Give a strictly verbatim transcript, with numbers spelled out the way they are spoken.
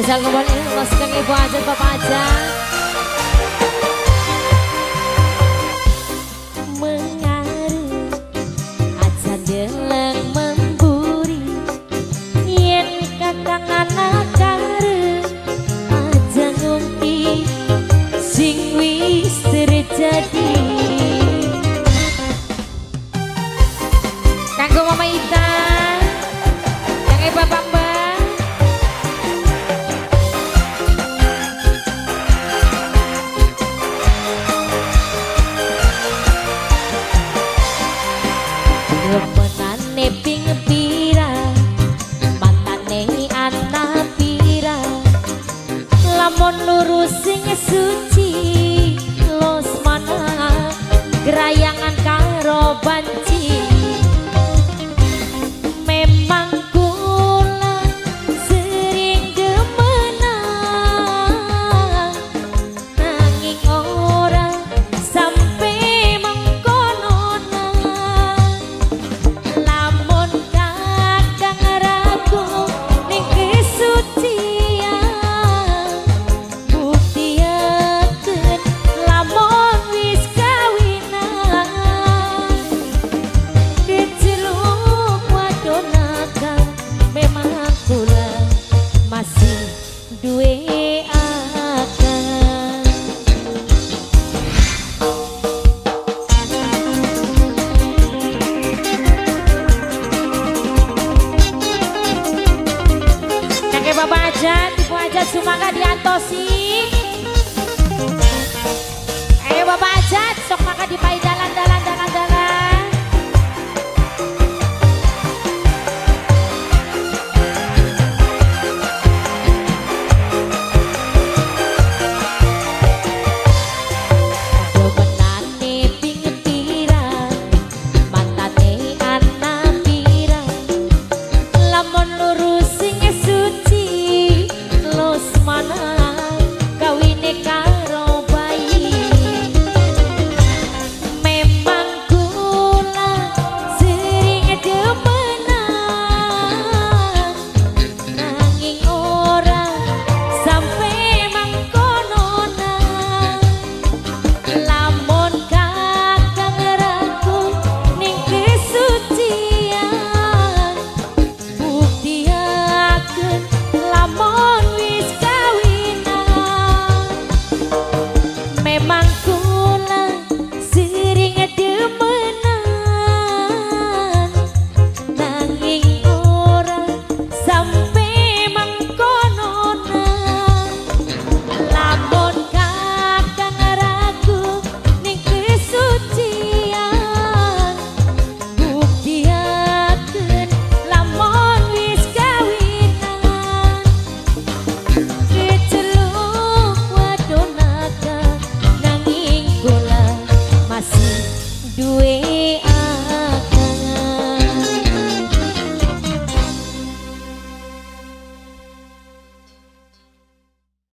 Spesial kembali Mas Kang Ibu Aja Bapak Aja. Mengaruh aja deleng memburi yen kakang anak kare aja ngumpi sing wis terjadi. Kanggo Mama Ita, kangge Bapak Mbak. Menane ping pira matane anak pira lamun lurus sing suci los mana gerayangan karo banci memang kula sering gemenang nanging ora sampai duwe akan Kakek Bapak Aja, Ibu Aja Sumangga diantosi. Ayo Bapak Aja, sok maka dipai dalan-dalan dalan-dalan. Memang